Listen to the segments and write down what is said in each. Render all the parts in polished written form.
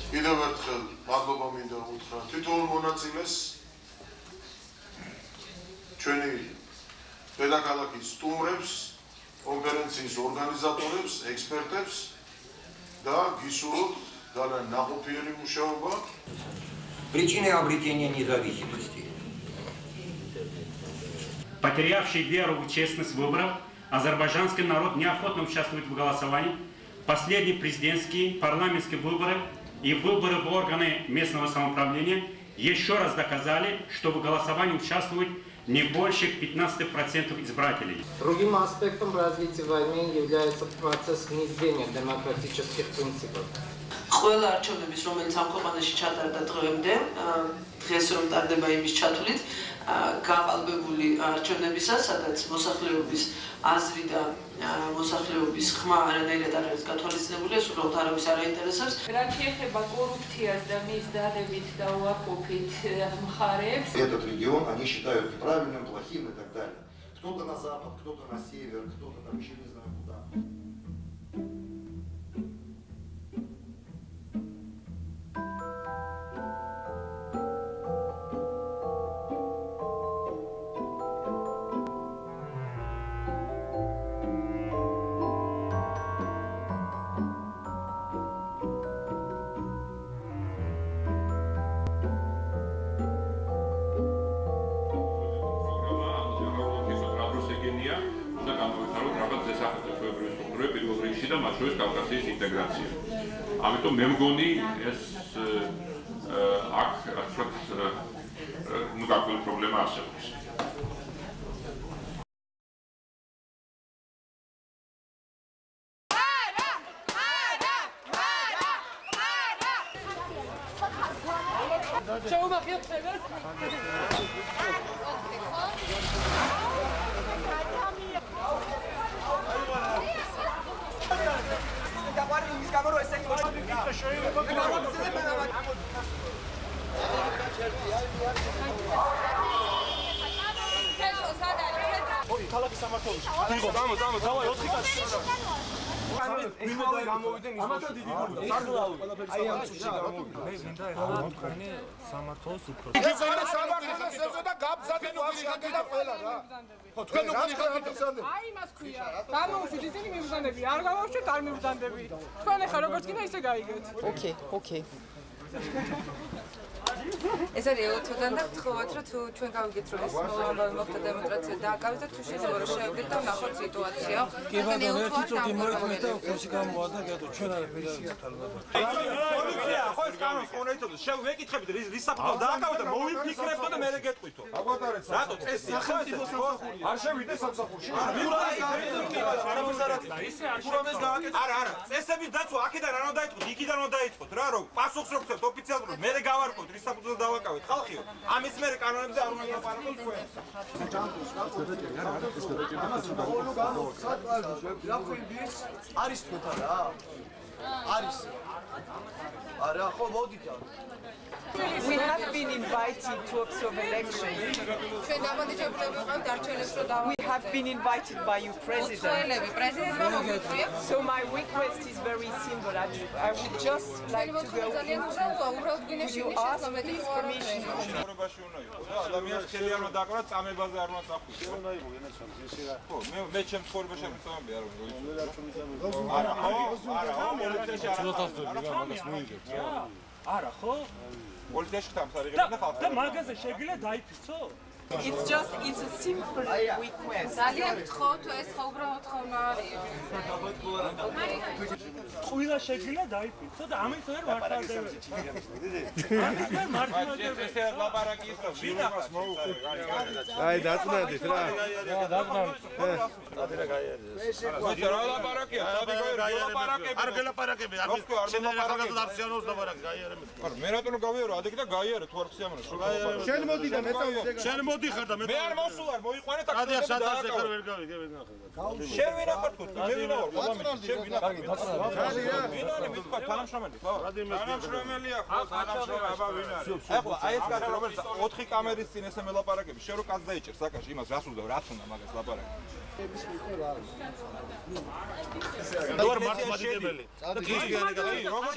კიდევ ერთხელ მადლობა მინდა უთხრა თითოეულ მონაწილეს ჩვენი დედაქალაქის სტუმრებს, კონფერენციის ორგანიზატორებს, ექსპერტებს და გისურვოთ ძალიან ნაყოფიერი მუშაობა. Причины обретения независимости. Потерявший веру в честность выборов, азербайджанский народ неохотно участвует в голосовании. Последние президентские, парламентские выборы и выборы в органы местного самоуправления еще раз доказали, что в голосовании участвуют не больше 15% избирателей. Другим аспектом развития войны является процесс внедрения демократических принципов. ყველა არჩევნების რომელიც ამ ქვეყანაში ჩატარდა დღემდე დღეს რომ ტარდება იმის ჩათვლით გაყალბებული არჩევნებისა სადაც მოსახლეობის აზრი და მოსახლეობის ხმა არანაირად არ არის გათვალისწინებული ეს უბრალოდ არავის არ აინტერესებს რაც შეეხება коррупциას და მის დადებით და უარყოფით მხარეებს этот регион они считают неправильным, плохим и так далее. Кто-то на запад, кто-то на север, кто-то там еще не знаю куда. და მათ შორის კავკასიის ინტეგრაცია. ამიტომ მე მგონი ეს აქ რაც ნუ გაკვირვებული პრობლემა არსებობს. Okay. ეს არის ელოთოდან და გთხოვათ რომ თუ ჩვენ გავიგეთ რომ ეს მომავალი მოხდა დემოკრატია დააკავეთ და თუ შეიძლება რომ შევიდეთ და ვნახოთ სიტუაცია. კი ბატონო, ერთი წუთი მოიწმეთ და ქუჩი გამოვადა, გეტყვი ჩვენ არ ფედერალიზმით ალბათ. პოლიცია ხო ეს კანონს კონექტორს შევეკითხებით რის საფუძველზე დააკავეთ და მოვიფიქრებთ და მე გეტყვით. რატო წესი სახელმწიფო სამსახურია. არ შევიდე სამსახურში. არა, წესების დაცვა აქედან არ უნდა დაიწყოთ, იქიდან უნდა დაიწყოთ რა რომ პასუხს რო გცემთ ოფიციალურად მე გავარკვევთ რის საფუძველზე დავაკავეთ ხალხიო. ამის მერე კანონებზე არ უნდა დაპარაკოთ თქვენ. არის თქვა რა? არის. არა, ხო მოდით. We have been invited to observe elections. We have been invited by you, President. So my request is very simple. I would just like to go into. Would you ask please permission from me? ადამიანს ხელი არ უნდა დაკვრა, წამებაზე არ უნდა წახვიდე. ხო, მე ჩემ ცხოვრებაში არ მიწამები არ უნდა. არა, ხო, პოლიციაში არ მოიგებს რა. არა, ხო? პოლიციაში თამსარიღებენ და ხალხს. და მაგაზე შეგიძლია დაიფიცო? It's a simple request. ძალიან გთხოვთ ეს ხო უბრალოდ ხომ არის ყველა შეგიძლია დაიფიცო და ამის ვერ მართლდება. ესე ლაპარაკი ისო ვინახავს მოუხდით. აი დაწნედით რა. დაწნედით. ადრე გაიარეს. რა ლაპარაკია? ლაპარაკები. არ გელაპარაკები. შენ ახალგაზრდა აფსიანოს ლაპარაკი გაიარებ. არა, მე რატომ გავიარო? ადეგ და გაიარე თუ არ ხსიამოვნებს. შენ მოდი და მე წავიდე. შენ მოდიხარ და მე არ მოსულარ, მოიყვანე ადია ტაქსიები შატარზე ხარ ვერ გავიგე ვერ ნახე. შენ ვინ ახარ თქო, მე ვინ ვარ, შენ ვინ ახარ? ვინ არის მითქვა თანამშრომელი, ხო? თანამშრომელია, ხო, თანამშრომელი, აბა ვინ არის? ეხლა აი ეს კაცი რომელიც 4 კამერის წინ ესე მელაპარაკები, შენ რო კაც დაიჭერს საკაში იმას რას უნდა რაც უნდა მაგას ლაპარაკი. დორ მართლმადიდებელი. როგორ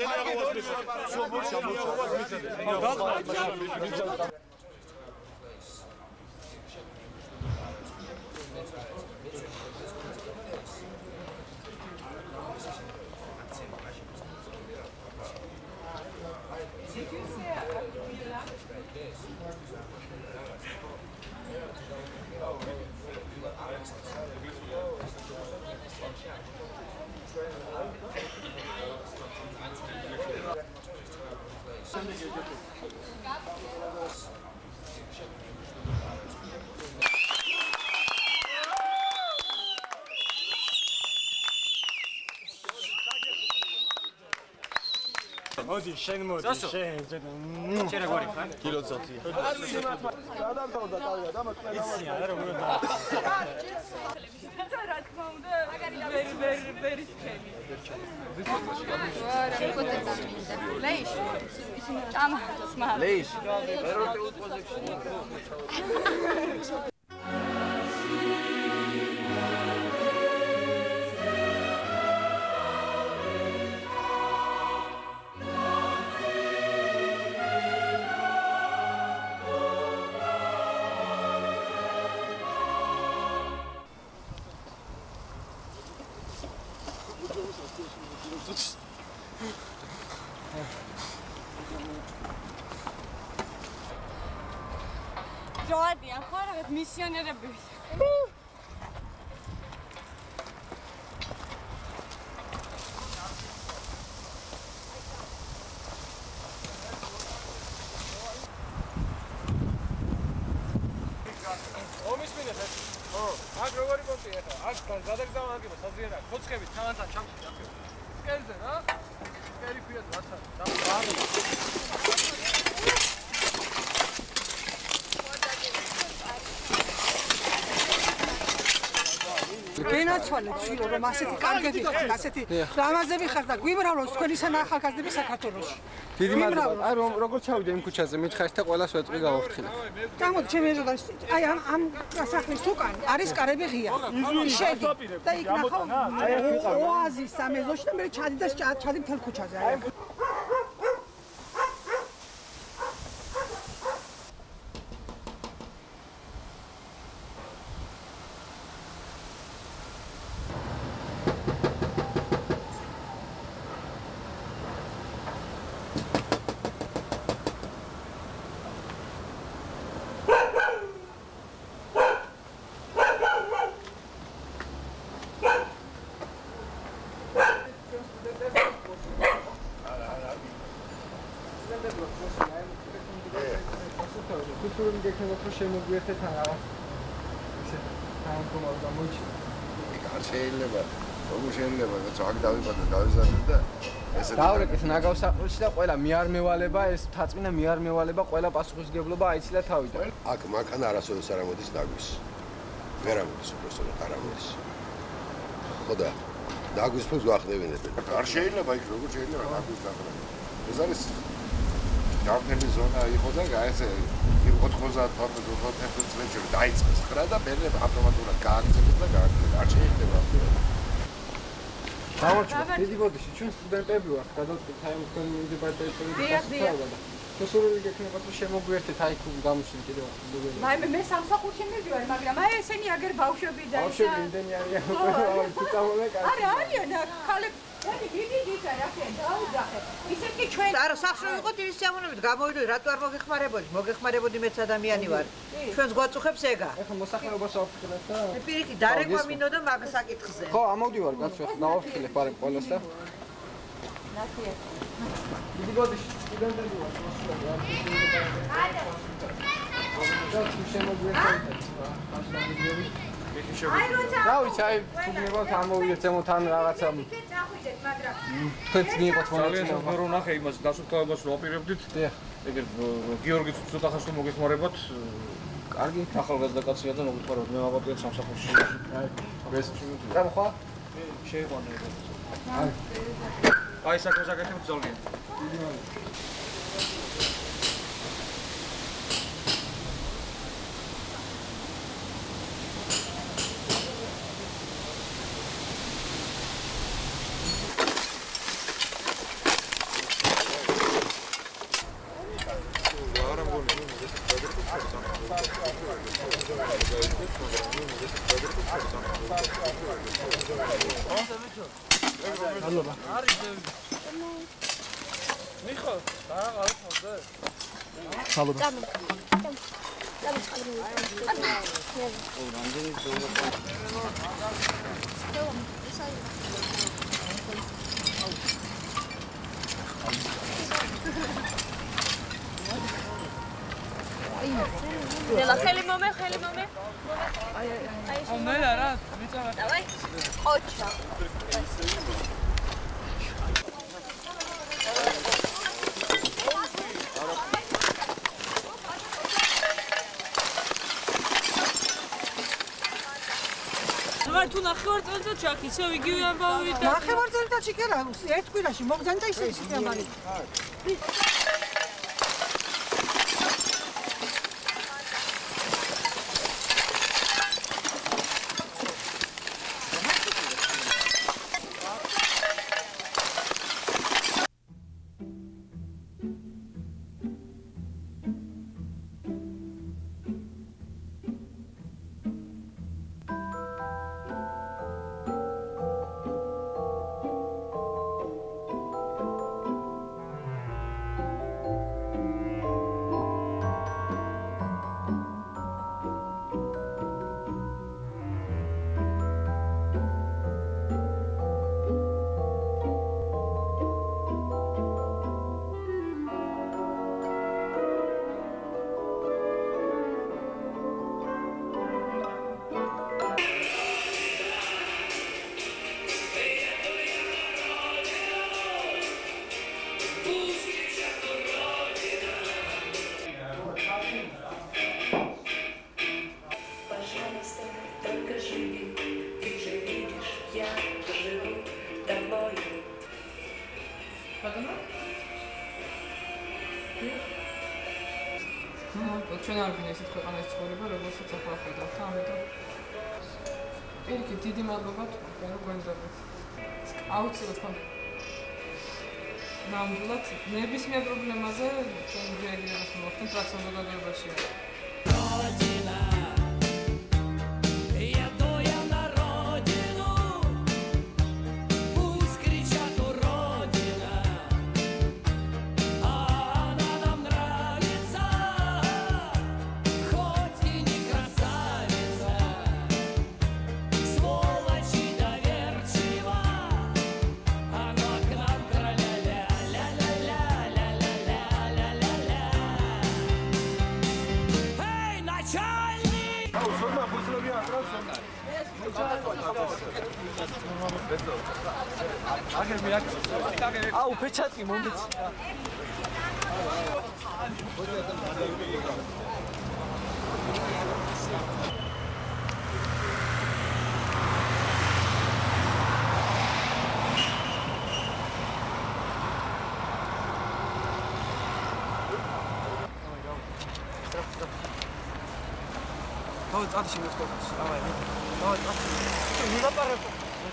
მოდი შენ მოდი შენ შენ როგორი ხარ? კილო წოთი. გადამთავრდა თავი და დამატე. იცი არა როგორ და. რა თქმა უნდა, ვერი შენი. არა, კოტა. ლეიშ. ისინი ტამა სმა. ლეიშ. ეროტი უპოზიციო. ჯოადიან ხო რაღაც მისიონერები. ომის მინეს ეს. ხო, აქ როგორი პონტია ხა? აქ გადაგზავნა აგება საზიანა, ხოცხები თავანთან ჩამში აქ. სკერზე რა? სკერი ქვია რაცა. ვინაცვალეთ შირო რომ ასეთი კარგები ხართ, ასეთი ლამაზები ხართ და გვიმრავლოს თქვენისან ახალგაზრდები საქართველოში. დიდი მადლობა. აი როგორ ჩავიდე იმ ქუჩაზე, მითხარით და ყველას ვეტყვი გავახთხილებ. გამოდი ჩემი ეზოდან. აი ამ სასახლის უკან არის კარები ღია. შედი და იქ ნახავ ოაზის სამეზოში და მე ჩადი და ჩადი მთელ ქუჩაზე. აი შემოგვიერთეთ არა. ისე თანხმობა გამოიჩინა. შეიძლება, როგორ შეიძლება, რაც აქ დავიბადე, დავიზარდე და ესე დავრეკეთ ნაგავსაყრელში და ყველა მიარმევალება, ეს თაწმინდა მიარმევალება, ყველა პასუხისგებლობა აიცილა თავიდან. აქ მანქანა არასოდეს არ ამოდის დაგვის. ვერ ამოდის უბრალოდ არ ამოდის. ხო და დაგვის ფულს ვახდევინებენ. არ შეიძლება იქ როგორ შეიძლება დაგვის დახრა. ეს არის გამთელი ზონა იყო და ესე 90-91 წლებში დაიწყეს ხრა და მე ავტომატურად გააგრძელეს და გააგრძელეს. არ შეიძლება. დავარჩა, დიდი ბოდიში, ჩვენ სტუდენტები ვართ, გადავწყვეტ აი თქვენი მიმდებარე ტერიტორიაზე. მოსულები გექნება თუ შემოგვიერთეთ აი თუ გამოჩნდა კიდევ ახლა. მე სამსახურში მივდივარ, მაგრამ აი ესენი აგერ ბავშვები და ბავშვები იმდენი არიან უკვე თუ წამოვე კაცი. არა, არიან ქალები. დიდი არიან, დაუძახე. ისეთი ჩვენ არა, სახში ვიყოთ იმის სიამოვნებით, გამოვიდოდი, რატო არ მოგეხმარებოდი? მოგეხმარებოდი მეც ადამიანი ვარ. ჩვენს გვაწუხებს ეგა. ეხლა მოსახლეობას ავფრთხილებ და პირიქით დარეკვა მინდოდა მაგ საკითხზე. ხო, ამოვდივარ კაცო, ახლა დავაფრთხილებ არემ ყველას და ნახე. დიდი ბოდიში სტუდენტები ვართ, მოსულები არ რა ვიცი, აი თუ გნებავთ ამოვიდეთ ზემოთ ან რაღაცა თქვენც მიიღოთ მონაწილეობა. მე რო ნახე იმას დასუფთავებას რო აპირებდით. ეგერ გიორგიც ცოტა ხანს თუ მოგეხმარებათ კარგი, ახალგაზრდა კაცია და მოგიყვარო, მე ვაბადოებ სამსახურში. ეს შემიძლია. გამხვა? შეიყვანე. აი, საქმეს აკეთებ ძალიან. خیلی مامه خیلی مامه نه لارا میتونم давай хоча თუ ნახევარწელიწად ჩაქიცე იგივე ამბავი და ნახევარწელიწადში კი არა ერთ კვირაში მოგზავნდა ისე ამბავი ჩვენ არ გვინდა ისეთ ქვეყანაში ცხოვრება, როგორცაც ახლა ხედავთ, ამიტომ პირიქით დიდი მადლობა თქვენ რომ გვენდობთ. აუცილებლად თქვენ ნამდვილად ნებისმიერ პრობლემაზე ჩვენ რეაგირებას მოვახდენთ, რაც საზოგადოებაშია. აუ პეჩატი მომეც დავი წადი შემოწყობს. დავი წადი. მილაპარაკო.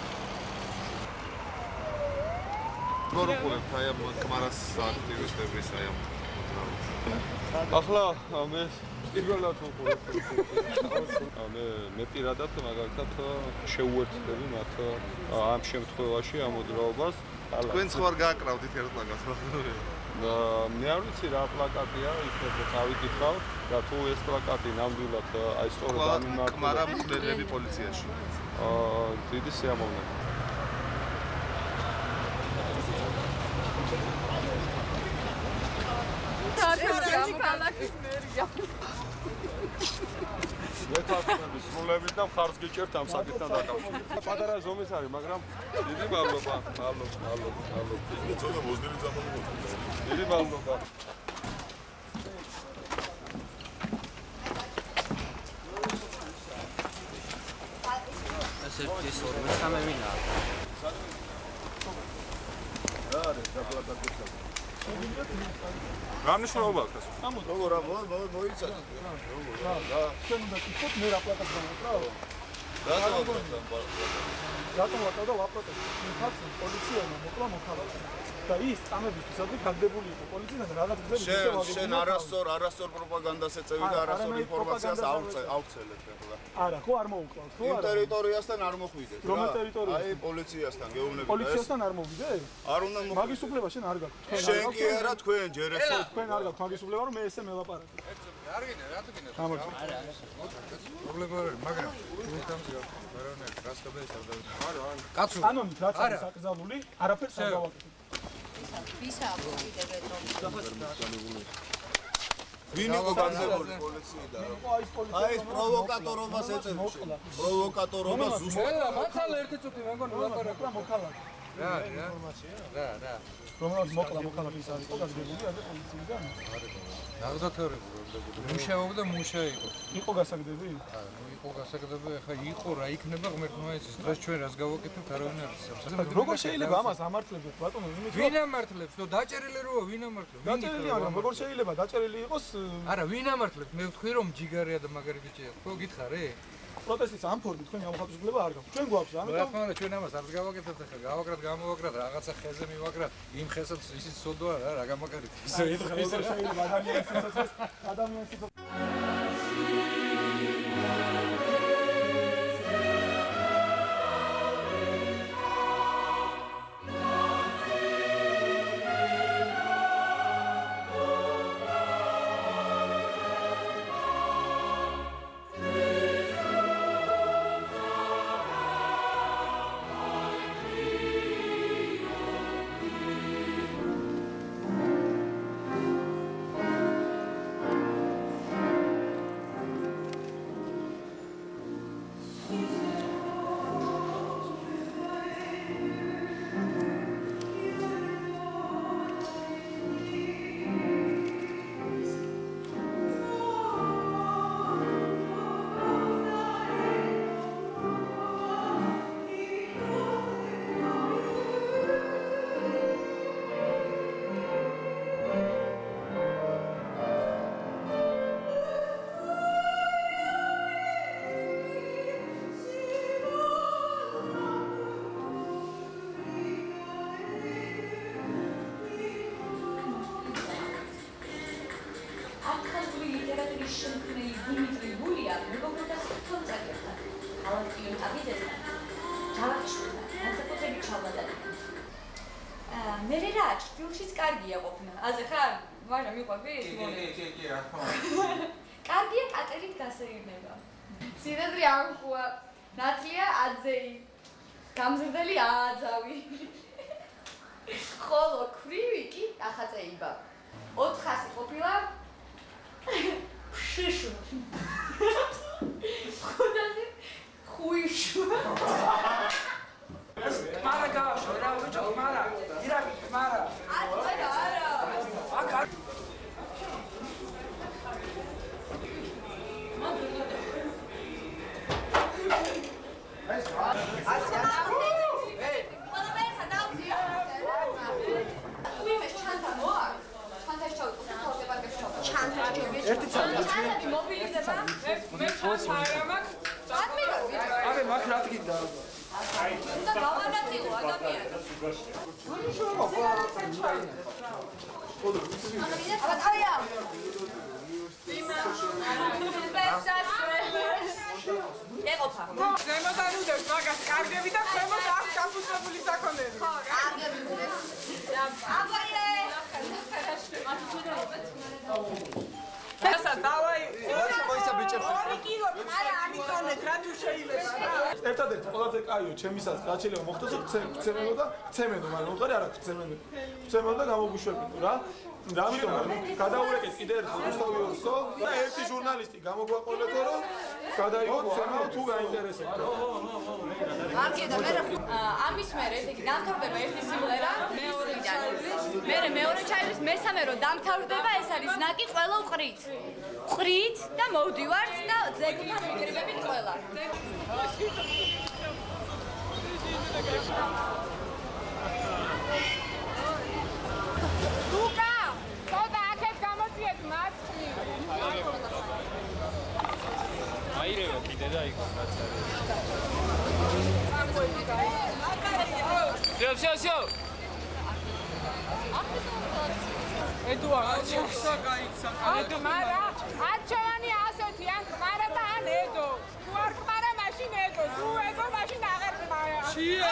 გოროყურებთ აი ამ კმარას აქტივისტების აი ამ ახლა მე პირველად ვუყურებ. მე პირადად მაგალითად შეუერთდები მათ ამ შემთხვევაში ამ მოძრაობას. თქვენ სხვა გააკრავდით ერთ პლაკატს. მე არ ვიცი რა პლაკატია, იქნებ წავიკითხავ და თუ ეს პლაკატი ნამდვილად აი სწორად ამიმართება. კმარა მკვლელები პოლიციაში. დიდი სიამოვნებაა. მე თვითონ სრულებით და მხარს გიჭერთ ამ საკითხთან დაკავშირებით. პატარა ზომის არის, მაგრამ დიდი მადლობა. ცოტა მოზდილი ზამთარი. დიდი მადლობა. 1 2 3 ვინა? რა არის დაპლაკატებსა? რა მნიშვნელობა აქვს ეს? როგორ მოიცადეთ? რა, ჩვენ უნდა ვიქოთ მე რა პლაკატს გამოვაკრავო? რატომ ვაკრავდა ვაპროტესტი? მითხარს პოლიციელმა მოკლა მოქალაქე. და ის წამებისთვისაც გაგდებული იყო პოლიციიდან რაღაც გზები ისე ვაგებია. შენ არასწორ პროპაგანდას ეწევი და არასწორ ინფორმაციას ავრცელებ ახლა. არა, ხო არ მოუკლავ, ხო არა. იმ ტერიტორიასთან არ მოხვიდეთ რა. რომელ ტერიტორიასთან? აი პოლიციასთან გეუბნები. პოლიციასთან არ მოვიდე? არ უნდა მოხვიდე. მაგის უფლება შენ არ გაქვს. შენ კი არა თქვენ ჯერ ესე. თქვენ არ გაქვს მაგის უფლება რომ მე ესე მელაპარაკე. არ გინდა, რატო გინდა? პრობლემა არ არის, მაგრამ თუ თამში ვერანაირ გასწავლეს არ დავიწყე. კაცო, კანონით რაც არის აკრძალული, არაფერს არ გავაკეთებ. ვის აქვს კიდე ვეტო? ვინ იყო განზებული პოლიციიდან? აი ეს პროვოკატორობას ეწევს. პროვოკატორობა ზუსტად. მართალ ერთი წუთი მე მგონი ვლაპარაკო მოქალაქე. რა. რომელსაც მოქალაქე ის არის იყო გასაგებული არის პოლიციიდან? ნაღდათორებული მუშაობდა მუშა იყო. იყო გასაგდები? იყო გასაგდები, ახლა იყო რა იქნება ღმერთმა იცის. დღეს ჩვენ რას გავაკეთებთ არავინ არ იცის. როგორ შეიძლება ამას ამართლებდეს ბატონო? ვინ ამართლებს? ნუ დაჭერილი როა ვინ ამართლებს? დაჭერილი არა, როგორ შეიძლება დაჭერილი იყოს? არა, ვინ ამართლებს? მე ვთქვი რომ ჯიგარია და მაგარი ბიჭია. ხო გითხარი? პროტესტის ამ ფორმით თქვენ გამოხატულება არ გაქვს. ჩვენ გვაქვს ამიტომ რა თქმა უნდა ჩვენ ამას არ გავაკეთებთ ახლა. გამოვაკრათ რაღაცა ხეზე მივაკრათ. იმ ხესაც ისიც სოდოა რა გამაკარით. ისე შეიძლება ადამიანის სიცოცხლე მე რა ჭრილშიც კარგია ყოფნა. აზე ხარ? ვარა მიყვები? კი, რა თქმა უნდა. კარგია კატერით გასეირნება. სინადრე ამხუა. ნათლია აძეი. გამზრდელი ააძავი. ხოლო ქრივი კი ახაწეიბა. 400 ყოფილა. შიშუ. ხუდაზე ხუიშუ. მარა გავაშო რა უჯო მარა ირაკი მარა არა აკა ერთი წამი მობილიზება მე არა მაქვს აბე მაგ რა თქინდა და გავანაწილო ადამიანს აბა თავია ეყოფა ზემოდან უდევს მაგას კარგები და ქვემოთ აქვს გაფუძნებული საქონელი ხო კარგები უდევს აბაიე ესა დავაი მოიცა ბიჭებს 2 კილო არა ამიწონეთ რა თუ შეიძლება ერთადერთი ყველაზე კაიო ჩემისაც რაც შეიძლება მოხდეს ქცემენო და ქცემენო მაგრამ უყარი არა ქცემენო და გამოგუშვებინო რა რამიტომ გადაურეკეთ კიდე ერთ რუსთავიოსო და ერთი ჟურნალისტი გამოგვაყოლეთო რომ გადაიღოთ ცემო თუ გაინტერესებთ არკი და მე ამის მერე ესე იგი დამთავრდება ერთი სიმღერა მეორე ჩაივლის მესამე რო დამთავრდება ეს არის ნაკი ყველა ვყრით და მოვდივართ და ძეგლთან ვიგრებებით ყველა ლუკა, ცოტა აქეთ გამოწიეთ მარცხნივ. აირევა კიდე და იქ გაცარია. Всё. ედუარდ, შეგაიქცა. აკ მარა, აჩვენი ასეთი ან მარა და ან ედო. თუ არ მარა მაშინ ედო, თუ ედო მაშინ აღარ მარა. ჩია.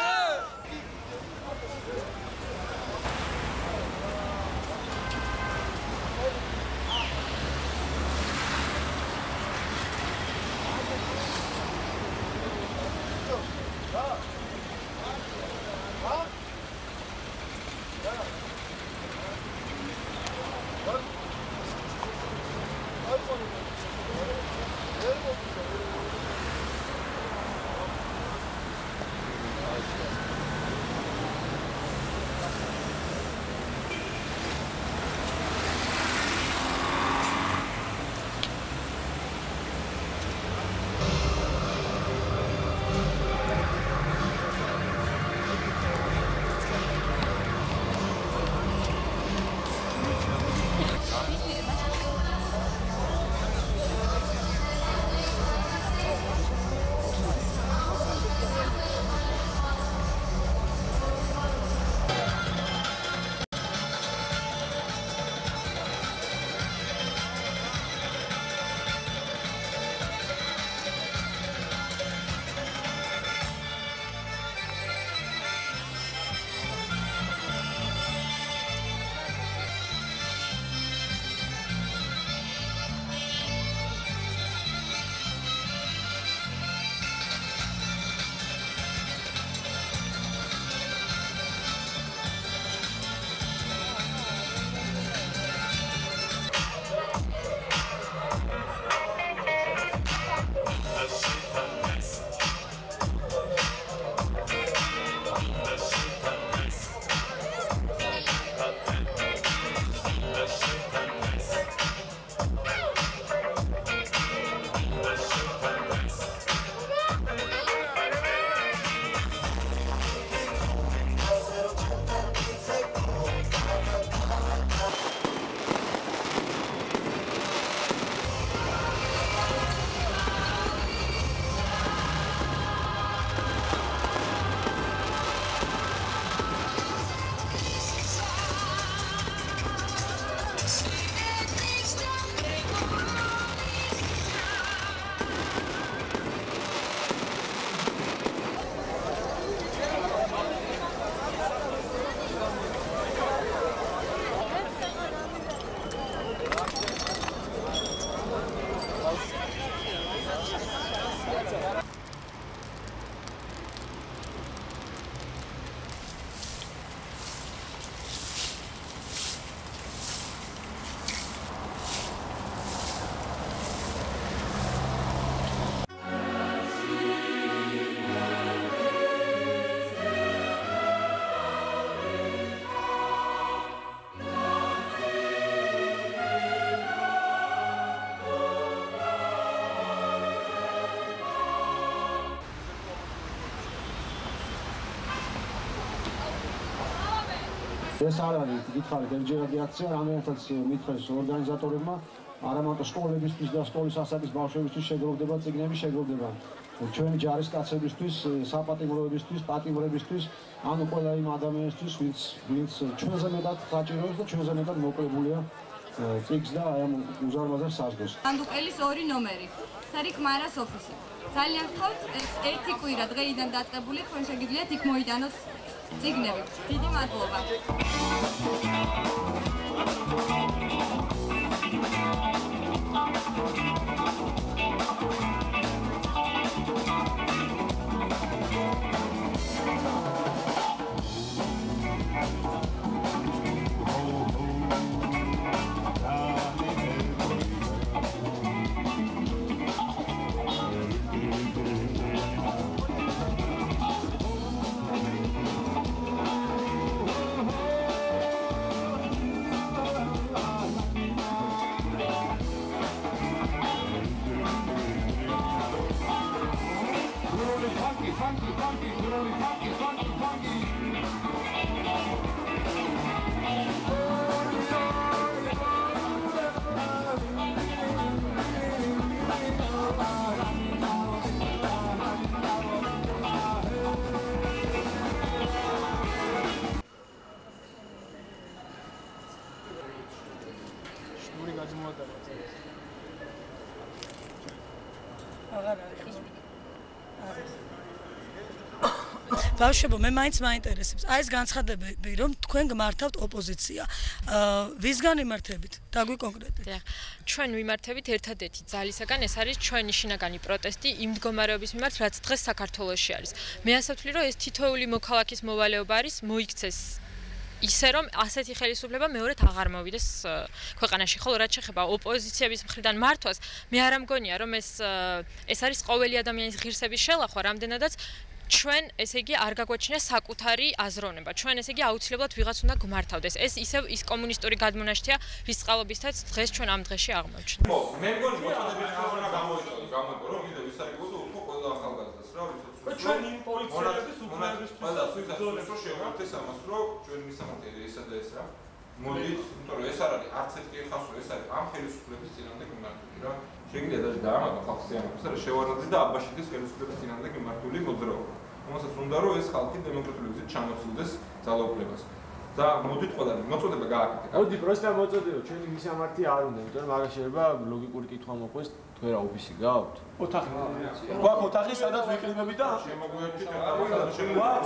ეს არ არის გითხარით ერთჯერადი აქცია, რამდენადაც მითხრეს ორგანიზატორებმა, არა მარტო სკოლებისთვის და სკოლის ასაკის ბავშვებისთვის შეგროვდება წიგნები, შეგროვდება ჩვენი ჯარისკაცებისთვის, საპატიმროებისთვის, პატიმრებისთვის, ანუ ყველა იმ ადამიანისთვის, ვინც ჩვენზე მეტად საჭიროებს და ჩვენზე მეტად მოკლებულია წიგნს და აი ამ უზარმაზარ საზრდოს. სანდუყელის 2 ნომერი. სარიკ მარას ოფისი. ძალიან გთხოვთ, ეს ერთი კვირა დღეიდან დაწყებული, თქვენ შეგიძლიათ იქ მოიტანოს წიგნები. დიდი მადლობა. აღარ არის. ბავშვებო, მე მაინც მაინტერესებს. აი ეს განცხადებები, რომ თქვენ გმართავთ ოპოზიცია. ვისგან იმართებით? დაგვი კონკრეტეთ. ჩვენ ვიმართებით ერთადერთი ძალისაგან, ეს არის ჩვენი შინაგანი პროტესტი იმ მდგომარეობის მიმართ, რაც დღეს საქართველოში არის. მე ასე ვთვლი, რომ ეს თითოეული მოქალაქის მოვალეობა არის, მოიქცეს ისე რომ ასეთი ხელისუფლება მეორედ აღარ მოვიდეს ქვეყანაში. ხოლო რაც შეეხება ოპოზიციების მხრიდან მართვას, მე არ მგონია რომ ეს არის ყოველი ადამიანის ღირსების შელახვა, რამდენადაც ჩვენ ესე იგი არ გაგვაჩინა საკუთარი აზროვნება. ჩვენ ესე იგი აუცილებლად ვიღაც უნდა გმართავდეს. ეს ისევ ის კომუნისტური გადმონაშთია, რის წყალობითაც დღეს ჩვენ ამ დღეში აღმოჩნდა. მე მგონი მოწოდების ხაზნა გამოიწვია, რომ კიდევ ის არის გულო უფრო ყველა ახალგაზრდას რა ვიცი. ჩვენ იმ პოლიციელების უკრაინებისთვისაც ვიგზავნებთ რომ შევართ ეს ამას, რომ ჩვენ მისამართი ესა და ეს რა. მოდით, იმიტომ რომ ეს არ არის არც ერთი ხაზი, ეს არის ამ ხელისუფლების წინამდე მიმართული რა. შეგიძლია даже დაამატო ხალხს ამას, რა შევარდნაძის და აბაშიძის ხელისუფლების წინამდე მიმართული მოძრაობა. რომელსაც უნდა რომ ეს ხალხი დემოკრატიული გზით ჩამოსულდეს ძალაუფლებას. და მოდით ყველანი მოწოდება გააკეთეთ. მოდი პროსტა მოწოდეო, ჩვენი მისამართი არ უნდა, იმიტომ რომ მაგას შეიძლება ლოგიკური კითხვა მოყვეს, თქვენ რა ოფისი გავთ? ოთახი. გვაქვს ოთახი, სადაც ვიკრიბებით და შემოგვიერთდით რა ოფისი?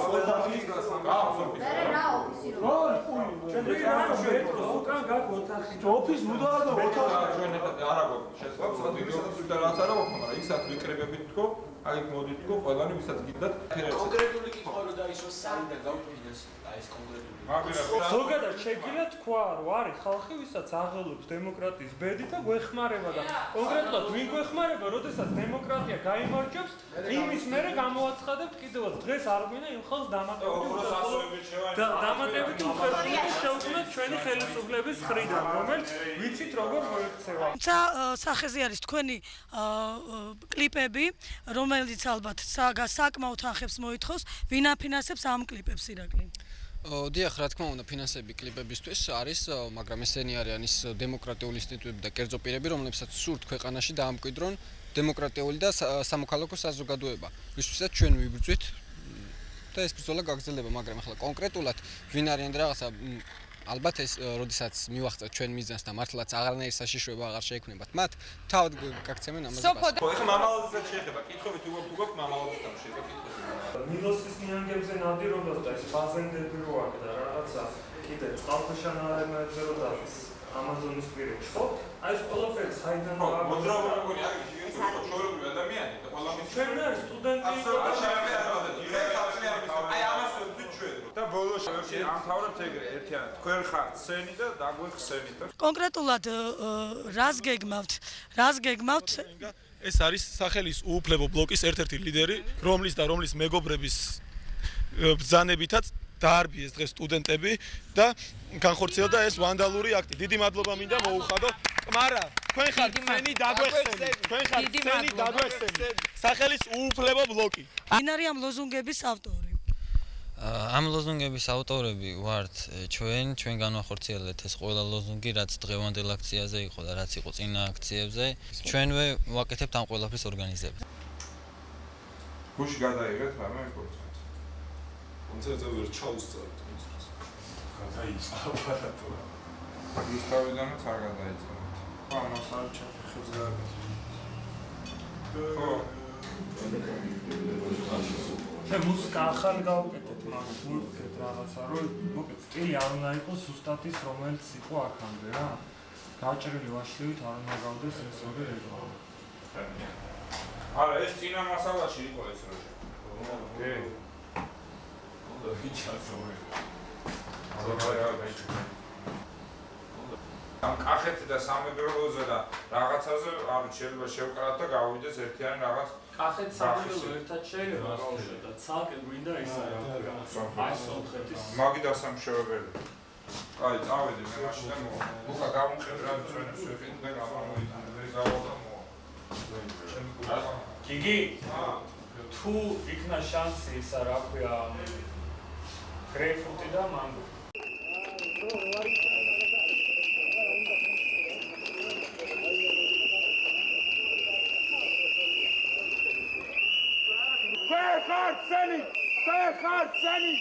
რა ოფისი რო? ჩვენ რა უკან გაქვს ოთახი? ოფისი მუდაა და ოთახი. ჩვენ არა გვაქვს შესაძლოა ვიდეოსაც ვიდა რაც არა გვაქვს, მაგრამ ისაც ვიკრიბებით თქო, აი მოდით თქო, ყველანი ვისაც გინდათ. კონკრეტული კითხვა რო დაისვას საიდან გავფინანსო? აი ეს კონკრეტული ზოგადად შეგვიძლია თქვა, რომ არის ხალხი, ვისაც აღელვებს დემოკრატიის ბედი და გვეხმარება და კონკრეტულად ვინ გვეხმარება, როდესაც დემოკრატია გაიმარჯვებს, იმის მერე გამოაცხადებთ კიდევაც დღეს არ გვინდა იმ ხალხს დამატებით უხერხემლოება შეუქმნათ ჩვენი ხელისუფლების მხრიდან, რომელიც ვიცით როგორ მოექცევა. თუმცა სახეზე არის თქვენი კლიპები, რომელიც ალბათ საკმაოდ ახებს მოითხოვს, ვინ აფინანსებს ამ კლიპებს ირაკლი? დიახ, რა თქმა უნდა, ფინანსები კლიპებისთვის არის, მაგრამ ესენი არიან ის დემოკრატიული ინსტიტუტები და კერძო პირები, რომლებსაც სურთ ქვეყანაში დაამკვიდრონ დემოკრატიული და სამოქალაქო საზოგადოება, ვისთვისაც ჩვენ ვიბრძვით და ეს ბრძოლა გაგრძელდება, მაგრამ ახლა კონკრეტულად ვინ არიან და რაღაცა ალბათ ეს როდესაც მივახცევთ ჩვენ მიზანს და მართლაც აღარანაირი საშიშროება აღარ შეექმნებათ მათ, თავად გაგცემენ ამაზე პასუხი. ხო, ეხლა მამალაძესაც შეეხება, კითხებით უგობ მამალაძესთან შეეხება კითხვები. ნილოსის ნიანგებზე ნადირობას და ეს ფაზენდები რო აქვს და რაღაცა კიდე წყალქვეშანარევებზე რო დადის ამაზონის პირებში, ხო? აი ეს ყველაფერი საიდან მოძრაობა როგორი არის? ეს არის ჩვეულებრივი ადამიანი და ყველაფერი ჩვენ არის სტუდენტი აი ამას ვთქვით ჩვენ და ბოლოში ამთავრებთ ეგრე ერთიანად თქვენ ხართ სცენი და დაგვეხსენით და კონკრეტულად რას გეგმავთ? ეს არის სახელის უუფლებო ბლოკის ერთ-ერთი ლიდერი, რომლის მეგობრების ბრძანებითაც დაარბიეს დღეს სტუდენტები და განხორციელდა ეს ვანდალური აქტი. დიდი მადლობა მინდა მოუხადო. კმარა, თქვენ ხართ სცენი დაგვეხსენით. სახელის უუფლებო ბლოკი. ვინ არის ამ ლოზუნგების ავტორი? ამ ლოზუნგების ავტორები ვართ ჩვენ განვახორციელებთ ეს ყველა ლოზუნგი, რაც დღევანდელ აქციაზე იყო და რაც იყო წინა აქციებზე. ჩვენვე ვაკეთებთ ამ ყველაფრის ორგანიზებას. გუში გადაიღეთ რამე კონცერტს. კონცერტზე ვერ ჩაუსწარეთ კონცერტს. გადაიწყო აპარატურა. ის თავიდანაც არ გადაიწყო. ამას არ ჩაფეხებს გააკეთე. ხო. ჩვენ მუსიკა ახალი გავუკეთეთ, მაგრამ ვუყურებთ რაღაცა, რომ მოკლედ სტილი არ უნდა იყოს ზუსტად ის, რომელიც იყო აქამდე რა. გაჭრილი ვაშლივით არ უნდა გავდეს ეს ორი რეგიონი. არა, ეს წინა მასალაში იყო ეს რო. კი. უნდა ვიჩასოვე. ამ კახეთი და სამეგრელოზე და რაღაცაზე არ შეიძლება შევკრათ და გავიდეს ერთიანი რაღაც კახეთ სამეგრელო ერთად შეიძლება გავუშვათ და ცალკე გვინდა ის აი სომხეთის მაგიდა სამშევებელი. აი, წავედი მე მაშინ და მოხა გამუხედ რა ჩვენებს ვიყიდ და გავავდა მოვა. გიგი, თუ იქნა შანსი ისა რა ქვია გრეიფრუტი და მანგო. Fehart-Seni!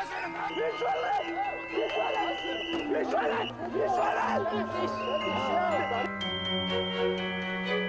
Visual!